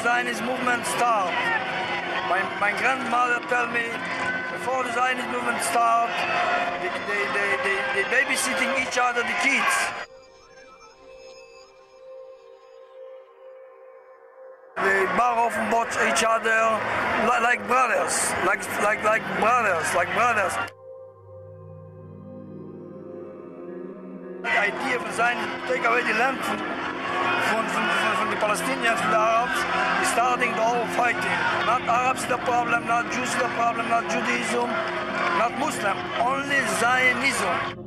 Zionist movement started. My grandmother told me, before the Zionist movement started, they babysitting each other, the kids. They borrow from each other like brothers, like brothers. The idea of Zionism to take away the land from the Palestinians, from the Arabs, is starting the whole fighting. Not Arabs the problem, not Jews the problem, not Judaism, not Muslim, only Zionism.